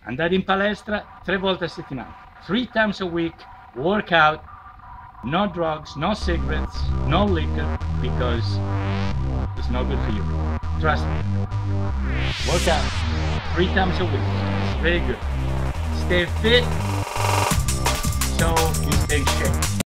andare in palestra 3 volte a settimana, 3 times a week, workout, no drugs, no cigarettes, no liquor, because it's not good for you. Trust me. Work out 3 times a week. It's very good. Stay fit so you stay in shape.